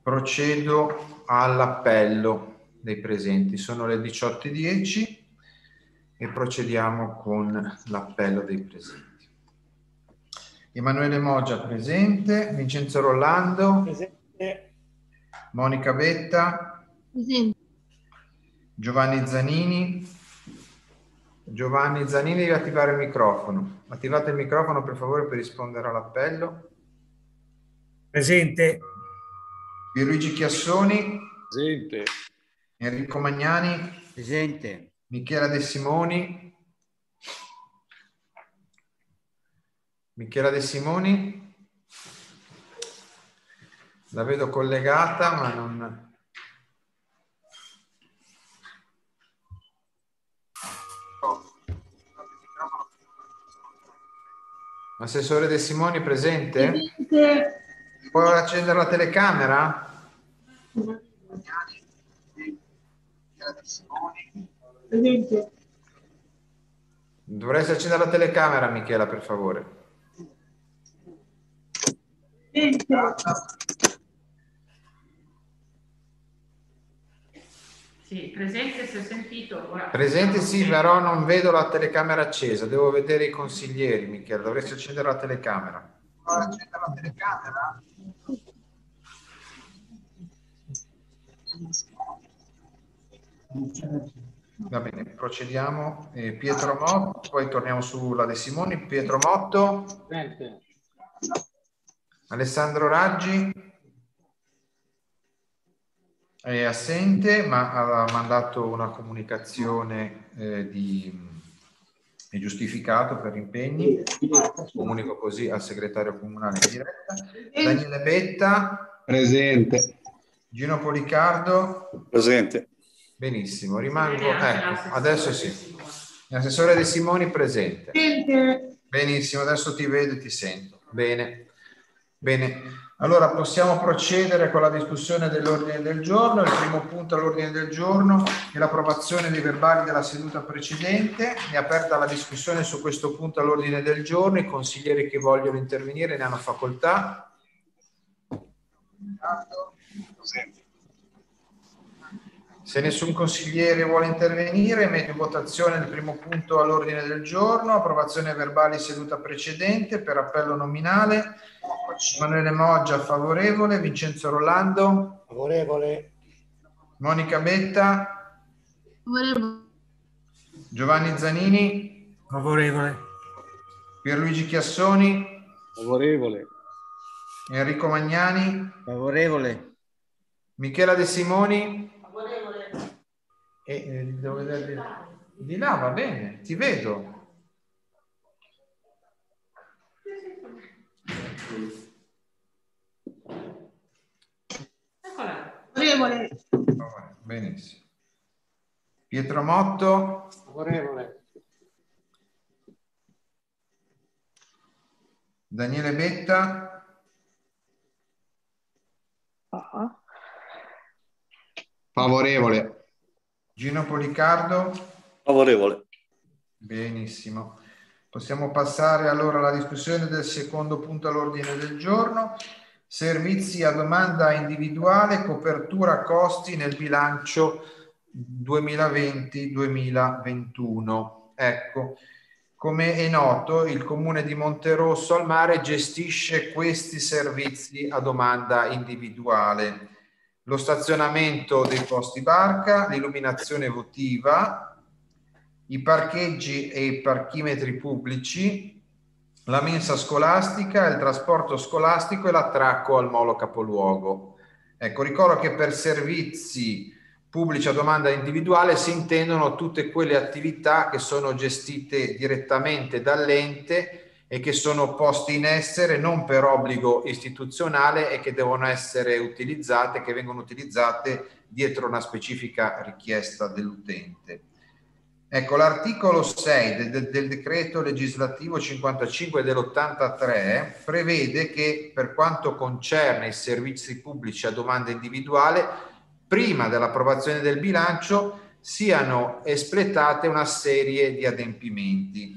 Procedo all'appello dei presenti. Sono le 18:10 e procediamo con l'appello dei presenti. Emanuele Moggia presente, Vincenzo Rollando presente, Monica Betta presente. Giovanni Zanini. Giovanni Zanini, devi attivare il microfono. Attivate il microfono per favore per rispondere all'appello. presente, Pierluigi Chiassoni. Presente. Enrico Magnani. Presente. Michela De Simoni. Michela De Simoni. La vedo collegata, ma non... Assessore De Simoni presente? Presente. Può accendere la telecamera? Presente. Dovresti accendere la telecamera, Michela, per favore. Presente. Sì, presente, si è sentito. Ora, Presente sì, però non vedo la telecamera accesa. Devo vedere i consiglieri, Michela. Dovresti accendere la telecamera. Può accendere la telecamera? Va bene, procediamo. Pietro Motto, poi torniamo sulla De Simoni. Pietro Motto. Presente. Alessandro Raggi. È assente, ma ha mandato una comunicazione è giustificato per impegni. Comunico così al segretario comunale in diretta. Daniele Betta. Presente. Gino Policardo. Presente. Benissimo, rimango. Ecco, adesso sì. L'assessore De Simoni presente. Presente. Benissimo, adesso ti vedo e ti sento. Bene. Bene. Allora possiamo procedere con la discussione dell'ordine del giorno. Il primo punto all'ordine del giorno è l'approvazione dei verbali della seduta precedente. È aperta la discussione su questo punto all'ordine del giorno. I consiglieri che vogliono intervenire ne hanno facoltà. Se nessun consigliere vuole intervenire, metto in votazione il primo punto all'ordine del giorno, approvazione verbali seduta precedente per appello nominale. Emanuele Moggia favorevole, Vincenzo Rollando favorevole, Monica Betta, Favorevole. Giovanni Zanini, favorevole, Pierluigi Chiassoni, Favorevole. Enrico Magnani, Favorevole. Michela De Simoni. E devo vederli di là, va bene, ti vedo. Favorevole. Benissimo. Pietro Motto. Favorevole. Daniele Betta. Favorevole. Gino Policardo. Favorevole. Benissimo. Possiamo passare allora alla discussione del secondo punto all'ordine del giorno. Servizi a domanda individuale, copertura costi nel bilancio 2020-2021. Ecco, come è noto, il Comune di Monterosso al Mare gestisce questi servizi a domanda individuale. Lo stazionamento dei posti barca, l'illuminazione votiva, i parcheggi e i parchimetri pubblici, la mensa scolastica, il trasporto scolastico e l'attracco al molo capoluogo. Ecco, ricordo che per servizi pubblici a domanda individuale si intendono tutte quelle attività che sono gestite direttamente dall'ente e che sono poste in essere non per obbligo istituzionale e che devono essere utilizzate, che vengono utilizzate dietro una specifica richiesta dell'utente. Ecco, l'articolo 6 del decreto legislativo 55 dell'83 prevede che per quanto concerne i servizi pubblici a domanda individuale, prima dell'approvazione del bilancio siano espletate una serie di adempimenti.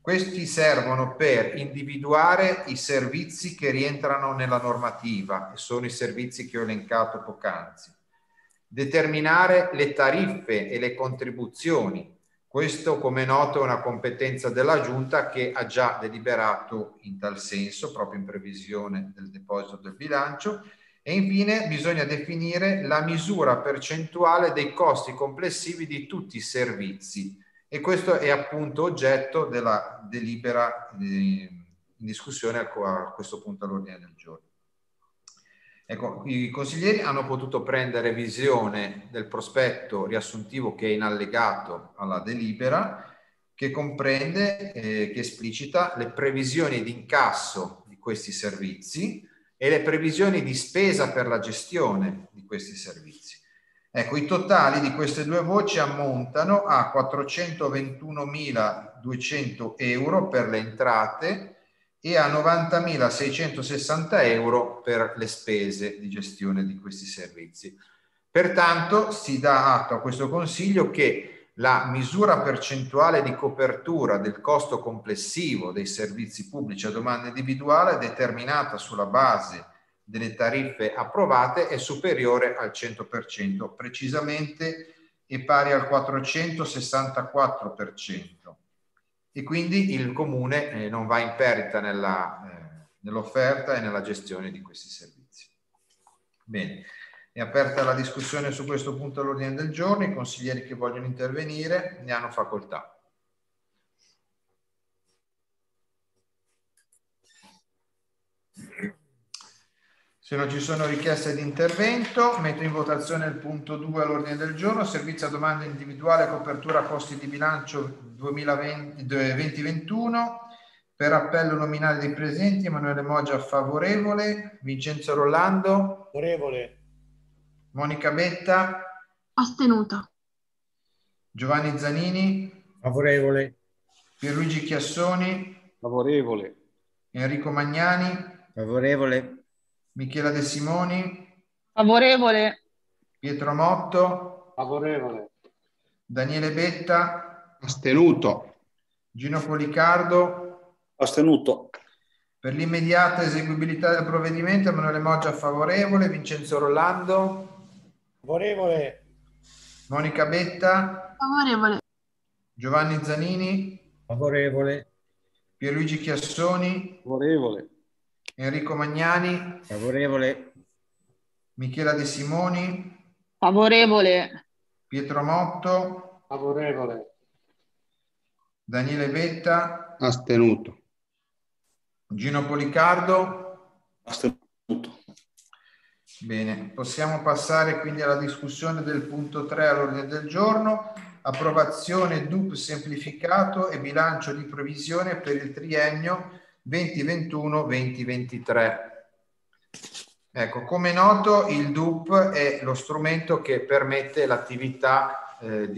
Questi servono per individuare i servizi che rientrano nella normativa e sono i servizi che ho elencato poc'anzi. Determinare le tariffe e le contribuzioni. Questo, come è noto, è una competenza della Giunta che ha già deliberato in tal senso, proprio in previsione del deposito del bilancio. E infine bisogna definire la misura percentuale dei costi complessivi di tutti i servizi. E questo è appunto oggetto della delibera in discussione a questo punto all'ordine del giorno. Ecco, i consiglieri hanno potuto prendere visione del prospetto riassuntivo che è in allegato alla delibera, che comprende, che esplicita le previsioni di incasso di questi servizi e le previsioni di spesa per la gestione di questi servizi. Ecco, i totali di queste due voci ammontano a 421.200 euro per le entrate e a 90.660 euro per le spese di gestione di questi servizi. Pertanto si dà atto a questo Consiglio che la misura percentuale di copertura del costo complessivo dei servizi pubblici a domanda individuale determinata sulla base delle tariffe approvate è superiore al 100%, precisamente è pari al 464%. E quindi il Comune non va in perdita nell'offerta e nella gestione di questi servizi. Bene, è aperta la discussione su questo punto all'ordine del giorno. I consiglieri che vogliono intervenire ne hanno facoltà. Se non ci sono richieste di intervento, metto in votazione il punto 2 all'ordine del giorno, servizio a domanda individuale, copertura costi di bilancio 2020-2021. Per appello nominale dei presenti, Emanuele Moggia favorevole, Vincenzo Rollando Favorevole. Monica Betta, Astenuta. Giovanni Zanini, Favorevole. Pierluigi Chiassoni, Favorevole. Enrico Magnani, Favorevole. Michela De Simoni, Favorevole. Pietro Motto, Favorevole. Daniele Betta, Astenuto. Gino Policardo. Astenuto. Per l'immediata eseguibilità del provvedimento, Emanuele Moggia favorevole, Vincenzo Rollando, Favorevole. Monica Betta, Favorevole. Giovanni Zanini, Favorevole. Pierluigi Chiassoni, Favorevole. Enrico Magnani, Favorevole. Michela De Simoni, Favorevole. Pietro Motto, Favorevole. Daniele Betta, Astenuto. Gino Policardo. Astenuto. Bene, possiamo passare quindi alla discussione del punto 3 all'ordine del giorno, approvazione DUP semplificato e bilancio di previsione per il triennio 2021-2023. Ecco, come è noto, il DUP è lo strumento che permette l'attività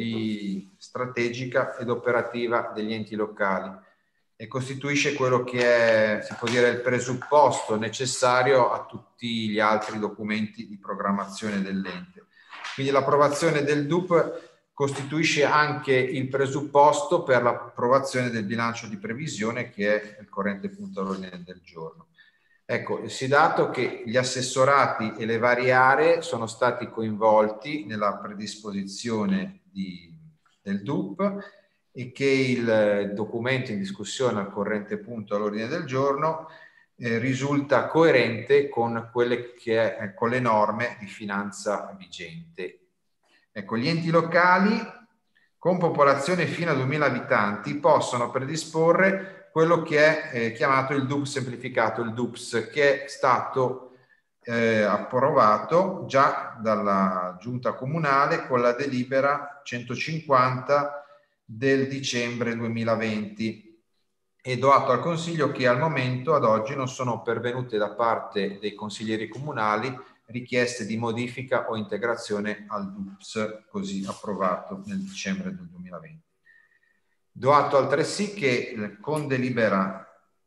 strategica ed operativa degli enti locali e costituisce quello che è, si può dire, il presupposto necessario a tutti gli altri documenti di programmazione dell'ente. Quindi l'approvazione del DUP costituisce anche il presupposto per l'approvazione del bilancio di previsione, che è il corrente punto all'ordine del giorno. Ecco, si è dato che gli assessorati e le varie aree sono stati coinvolti nella predisposizione del DUP e che il documento in discussione al corrente punto all'ordine del giorno risulta coerente con con le norme di finanza vigente. Ecco, gli enti locali con popolazione fino a 2000 abitanti possono predisporre quello che è chiamato il DUP semplificato, il DUPS, che è stato approvato già dalla Giunta Comunale con la delibera 150 del dicembre 2020 e do atto al Consiglio che al momento, ad oggi, non sono pervenute da parte dei consiglieri comunali richieste di modifica o integrazione al DUPS così approvato nel dicembre del 2020. Do atto altresì che con delibera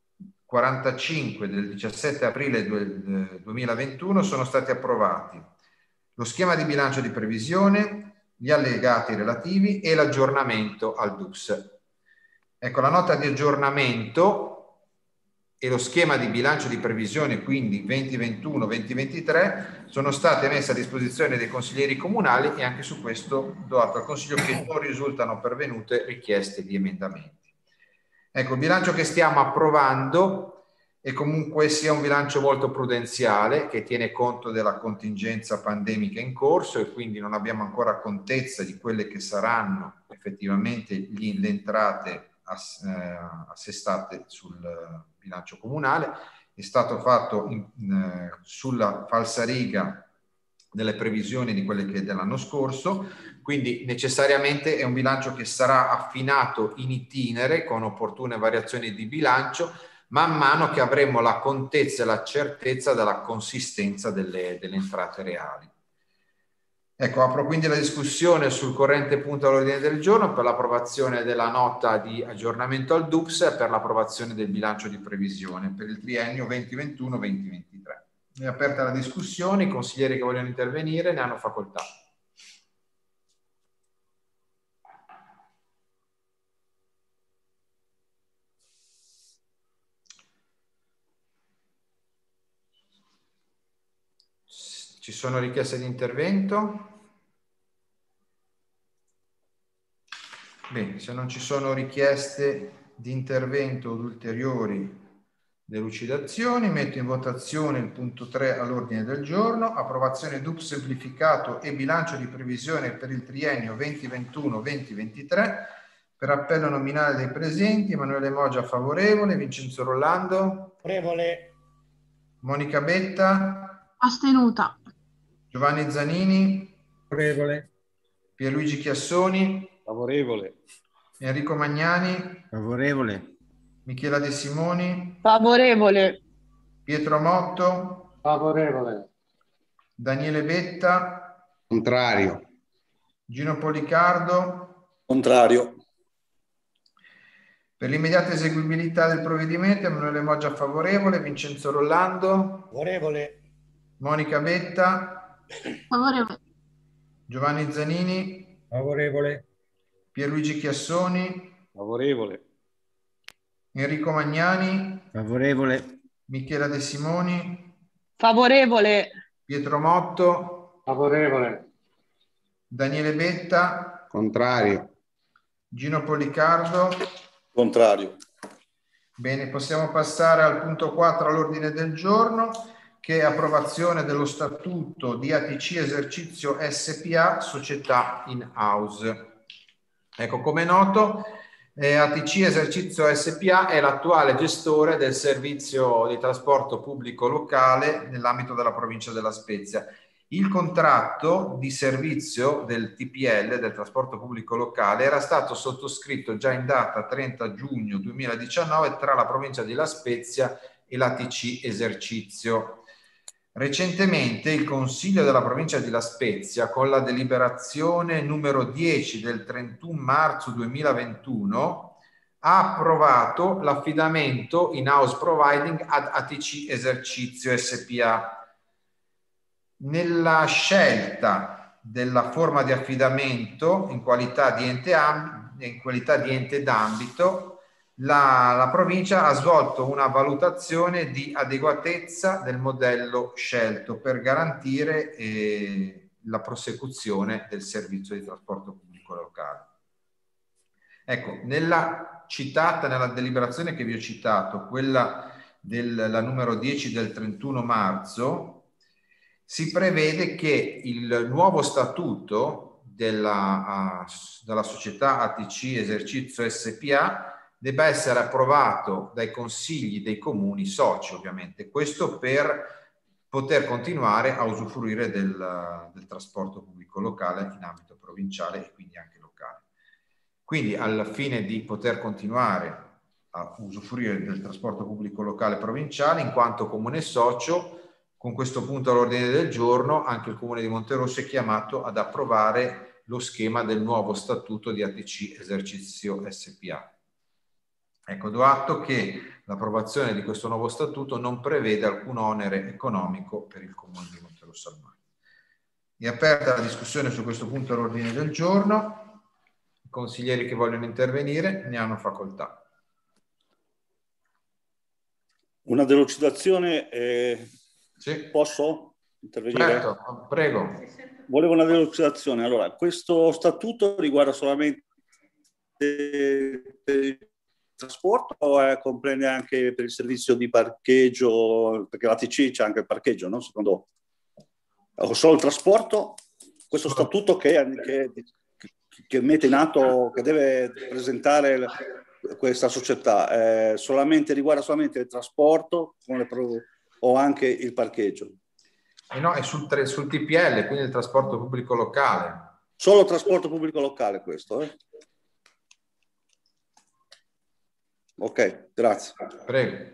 45 del 17 aprile 2021 sono stati approvati lo schema di bilancio di previsione, gli allegati relativi e l'aggiornamento al DUPS. Ecco, la nota di aggiornamento e lo schema di bilancio di previsione, quindi 2021-2023, sono state messe a disposizione dei consiglieri comunali e anche su questo do atto al Consiglio che non risultano pervenute richieste di emendamenti. Ecco, il bilancio che stiamo approvando è comunque sia un bilancio molto prudenziale che tiene conto della contingenza pandemica in corso e quindi non abbiamo ancora contezza di quelle che saranno effettivamente le entrate assestate sul bilancio comunale. È stato fatto sulla falsariga delle previsioni di quelle che dell'anno scorso, quindi necessariamente è un bilancio che sarà affinato in itinere con opportune variazioni di bilancio man mano che avremo la contezza e la certezza della consistenza delle entrate reali. Ecco, apro quindi la discussione sul corrente punto all'ordine del giorno per l'approvazione della nota di aggiornamento al DUPS e per l'approvazione del bilancio di previsione per il triennio 2021-2023. È aperta la discussione, i consiglieri che vogliono intervenire ne hanno facoltà. Ci sono richieste di intervento? Bene, se non ci sono richieste di intervento o ulteriori delucidazioni, metto in votazione il punto 3 all'ordine del giorno, approvazione DUP semplificato e bilancio di previsione per il triennio 2021-2023, per appello nominale dei presenti, Emanuele Moggia favorevole, Vincenzo Rollando Favorevole. Monica Betta, Astenuta. Giovanni Zanini, Favorevole. Pierluigi Chiassoni, Favorevole. Enrico Magnani, Favorevole. Michela De Simoni, Favorevole. Pietro Motto, Favorevole. Daniele Betta, Contrario. Gino Policardo. Contrario. Per l'immediata eseguibilità del provvedimento, Emanuele Moggia favorevole, Vincenzo Rollando, Favorevole. Monica Betta, Favorevole. Giovanni Zanini, Favorevole. Pierluigi Chiassoni, Favorevole. Enrico Magnani, Favorevole. Michela De Simoni, Favorevole. Pietro Motto, Favorevole. Daniele Betta, Contrario. Gino Policardo. Contrario. Bene, possiamo passare al punto 4 all'ordine del giorno, che è approvazione dello statuto di ATC Esercizio SPA, società in house. Ecco, come è noto, ATC Esercizio SPA è l'attuale gestore del servizio di trasporto pubblico locale nell'ambito della provincia della Spezia. Il contratto di servizio del TPL, del trasporto pubblico locale, era stato sottoscritto già in data 30 giugno 2019 tra la provincia di La Spezia e l'ATC Esercizio. Recentemente il Consiglio della provincia di La Spezia, con la deliberazione numero 10 del 31 marzo 2021, ha approvato l'affidamento in house providing ad ATC Esercizio SPA. Nella scelta della forma di affidamento in qualità di ente d'ambito, la provincia ha svolto una valutazione di adeguatezza del modello scelto per garantire la prosecuzione del servizio di trasporto pubblico locale. Ecco, nella deliberazione che vi ho citato, quella la numero 10 del 31 marzo, si prevede che il nuovo statuto della società ATC Esercizio SPA debba essere approvato dai consigli dei comuni soci, ovviamente. Questo per poter continuare a usufruire del trasporto pubblico locale in ambito provinciale e quindi anche locale. Quindi, al fine di poter continuare a usufruire del trasporto pubblico locale provinciale, in quanto comune socio, con questo punto all'ordine del giorno, anche il Comune di Monterosso è chiamato ad approvare lo schema del nuovo statuto di ATC Esercizio SPA. Ecco, do atto che l'approvazione di questo nuovo statuto non prevede alcun onere economico per il Comune di Monterosso al Mare. È aperta la discussione su questo punto all'ordine del giorno. I consiglieri che vogliono intervenire ne hanno facoltà. Una delucidazione, Sì. posso intervenire? Certo, prego. Volevo una delucidazione. Allora, questo statuto riguarda solamente il trasporto o comprende anche per il servizio di parcheggio? Perché l'ATC c'è anche il parcheggio, no? Secondo o solo il trasporto? Questo statuto che mette in atto, che deve presentare questa società, riguarda solamente il trasporto o anche il parcheggio? No, è sul TPL, quindi il trasporto pubblico locale. Solo trasporto pubblico locale questo, eh? Ok, grazie. Prego.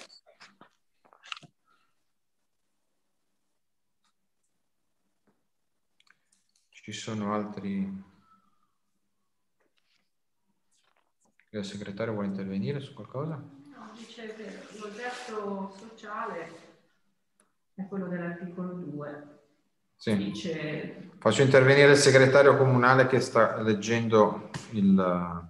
Ci sono altri... Il segretario vuole intervenire su qualcosa? No, dice che l'oggetto sociale è quello dell'articolo 2. Sì. Dice... Faccio intervenire il segretario comunale che sta leggendo il...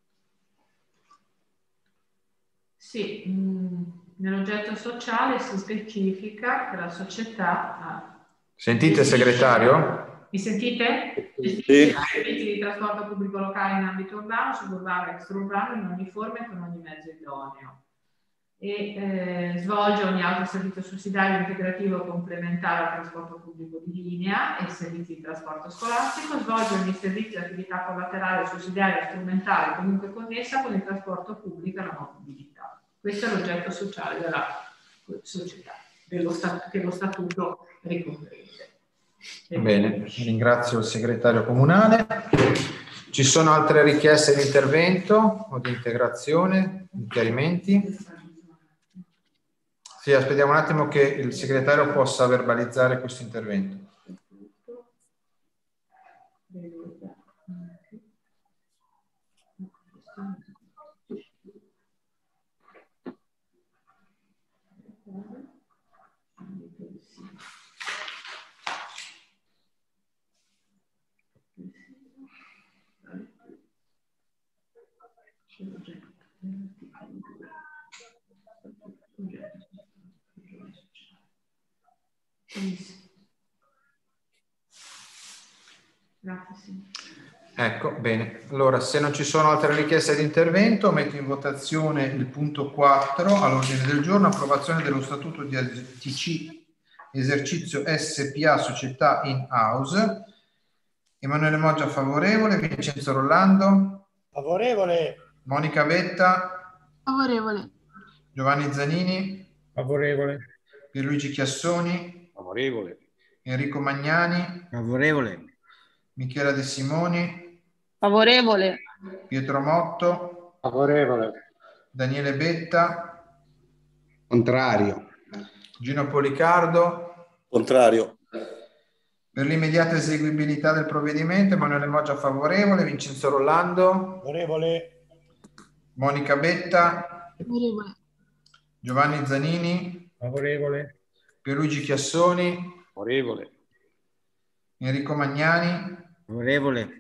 Sì, nell'oggetto sociale si specifica che la società ha... Sentite, segretario? Mi sentite? Sì. Servizi di trasporto pubblico locale in ambito urbano, suburbano e extraurbano in ogni forma e con ogni mezzo idoneo. E svolge ogni altro servizio sussidiario integrativo o complementare al trasporto pubblico di linea e servizi di trasporto scolastico, svolge ogni servizio di attività collaterale, sussidiaria, strumentale, comunque connessa con il trasporto pubblico e la mobilità. Questo è l'oggetto sociale della società, che lo statuto ricomprende. Bene, ringrazio il segretario comunale. Ci sono altre richieste di intervento o di integrazione, di chiarimenti? Sì, aspettiamo un attimo che il segretario possa verbalizzare questo intervento. Ecco, bene. Allora, se non ci sono altre richieste di intervento, metto in votazione il punto 4 all'ordine del giorno, approvazione dello statuto di ATC esercizio SPA società in house. Emanuele Moggia favorevole, Vincenzo Rollando Favorevole. Monica Vetta Favorevole. Giovanni Zanini Favorevole. Pierluigi Chiassoni Favorevole. Enrico Magnani Favorevole. Michela De Simoni Favorevole. Pietro Motto Favorevole. Daniele Betta Contrario. Gino Policardo. Contrario. Per l'immediata eseguibilità del provvedimento, Emanuele Moggia favorevole, Vincenzo Rollando, Favorevole. Monica Betta, Favorevole. Giovanni Zanini, Favorevole. Pierluigi Chiassoni, Favorevole. Enrico Magnani, Favorevole.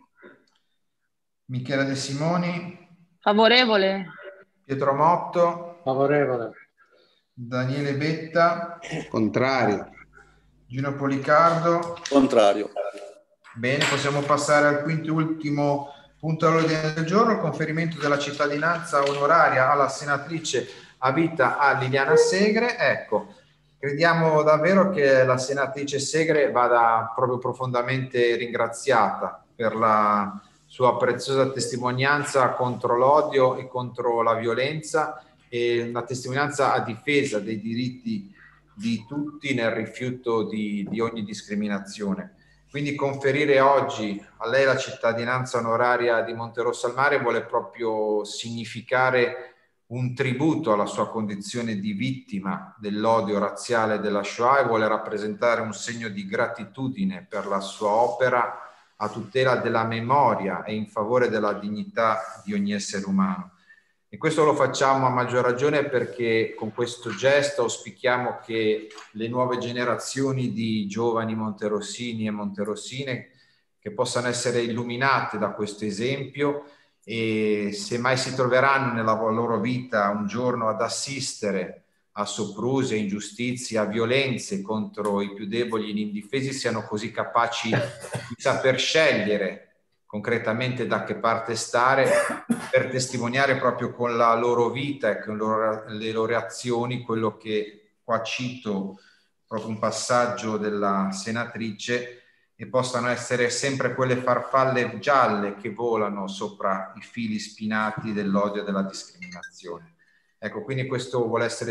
Michela De Simoni, Favorevole. Pietro Motto, Favorevole. Daniele Betta, Contrario. Gino Policardo. Contrario. Bene, possiamo passare al quinto e ultimo punto all'ordine del giorno, conferimento della cittadinanza onoraria alla senatrice a vita a Liliana Segre. Ecco, crediamo davvero che la senatrice Segre vada proprio profondamente ringraziata per la sua preziosa testimonianza contro l'odio e contro la violenza e una testimonianza a difesa dei diritti di tutti nel rifiuto di ogni discriminazione. Quindi conferire oggi a lei la cittadinanza onoraria di Monterosso al Mare vuole proprio significare un tributo alla sua condizione di vittima dell'odio razziale della Shoah e vuole rappresentare un segno di gratitudine per la sua opera a tutela della memoria e in favore della dignità di ogni essere umano. E questo lo facciamo a maggior ragione perché con questo gesto auspichiamo che le nuove generazioni di giovani monterossini e monterossine che possano essere illuminate da questo esempio, e se mai si troveranno nella loro vita un giorno ad assistere a soprusi, a ingiustizie, a violenze contro i più deboli e gli indifesi, siano così capaci di saper scegliere concretamente da che parte stare, per testimoniare proprio con la loro vita e con le loro azioni quello che qua cito, proprio un passaggio della senatrice, e possano essere sempre quelle farfalle gialle che volano sopra i fili spinati dell'odio e della discriminazione. Ecco, quindi questo vuole essere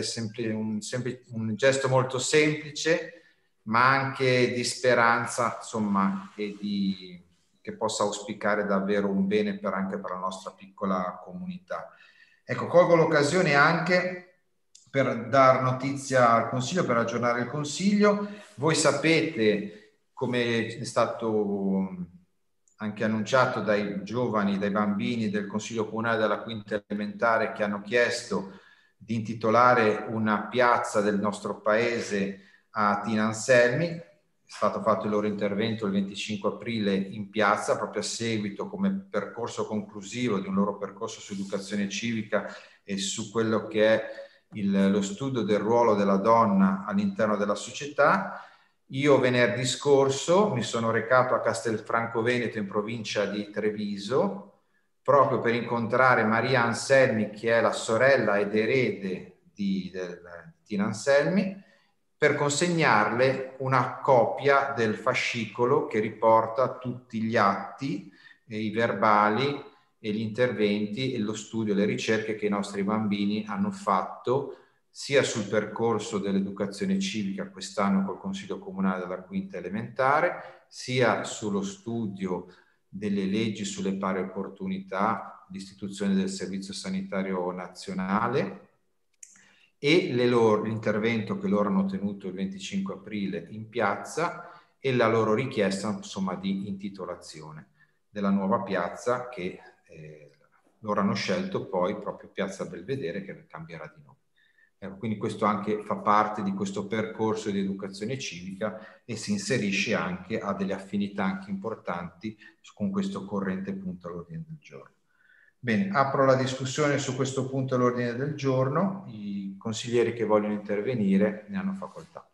un gesto molto semplice, ma anche di speranza, insomma, e che possa auspicare davvero un bene anche per la nostra piccola comunità. Ecco, colgo l'occasione anche per dar notizia al Consiglio, per aggiornare il Consiglio. Voi sapete, come è stato anche annunciato dai giovani, dai bambini del Consiglio Comunale della Quinta Elementare, che hanno chiesto di intitolare una piazza del nostro paese a Tina Anselmi. È stato fatto il loro intervento il 25 aprile in piazza, proprio a seguito come percorso conclusivo di un loro percorso su educazione civica e su quello che è lo studio del ruolo della donna all'interno della società. Io venerdì scorso mi sono recato a Castelfranco Veneto, in provincia di Treviso, proprio per incontrare Maria Anselmi, che è la sorella ed erede di Tina Anselmi, per consegnarle una copia del fascicolo che riporta tutti gli atti, i verbali e gli interventi e lo studio e le ricerche che i nostri bambini hanno fatto sia sul percorso dell'educazione civica quest'anno col Consiglio Comunale della Quinta Elementare, sia sullo studio delle leggi sulle pari opportunità, l'istituzione del Servizio Sanitario Nazionale e l'intervento che loro hanno tenuto il 25 aprile in piazza e la loro richiesta, insomma, di intitolazione della nuova piazza che loro hanno scelto poi proprio Piazza Belvedere, che cambierà di nome. Quindi questo anche fa parte di questo percorso di educazione civica e si inserisce anche, ha delle affinità anche importanti con questo corrente punto all'ordine del giorno. Bene, apro la discussione su questo punto all'ordine del giorno. I consiglieri che vogliono intervenire ne hanno facoltà.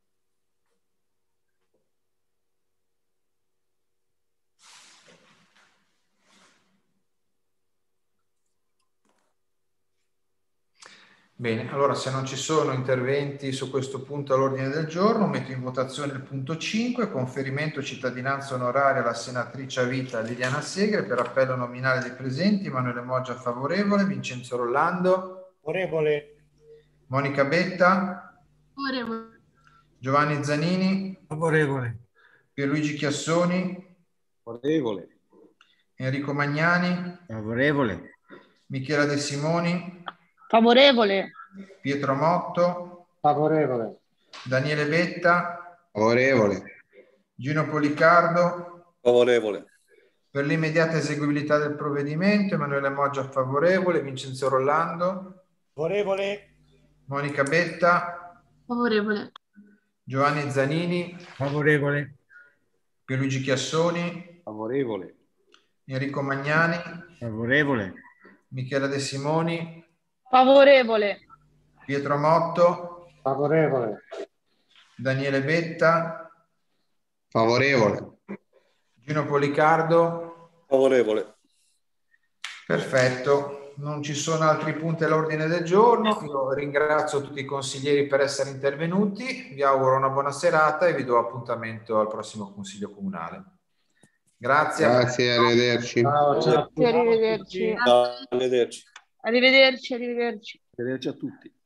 Bene, allora se non ci sono interventi su questo punto all'ordine del giorno, metto in votazione il punto 5, conferimento cittadinanza onoraria alla senatrice a vita Liliana Segre per appello nominale dei presenti. Emanuele Moggia favorevole, Vincenzo Rollando Favorevole. Monica Betta Favorevole. Giovanni Zanini Favorevole. Pierluigi Chiassoni Favorevole. Enrico Magnani Favorevole. Michela De Simoni Favorevole. Pietro Motto Favorevole. Daniele Betta Favorevole. Gino Policardo. Favorevole. Per l'immediata eseguibilità del provvedimento, Emanuele Moggia favorevole, Vincenzo Rollando, Favorevole. Monica Betta, Favorevole. Giovanni Zanini, Favorevole. Pierluigi Chiassoni, Favorevole. Enrico Magnani, Favorevole. Michela De Simoni, Favorevole. Pietro Motto, Favorevole. Daniele Betta, Favorevole. Gino Policardo. Favorevole. Perfetto, non ci sono altri punti all'ordine del giorno. Io ringrazio tutti i consiglieri per essere intervenuti, vi auguro una buona serata e vi do appuntamento al prossimo Consiglio Comunale. Grazie. Grazie, arrivederci. Ciao, ciao. Arrivederci. Arrivederci. Arrivederci. Arrivederci. Arrivederci a tutti.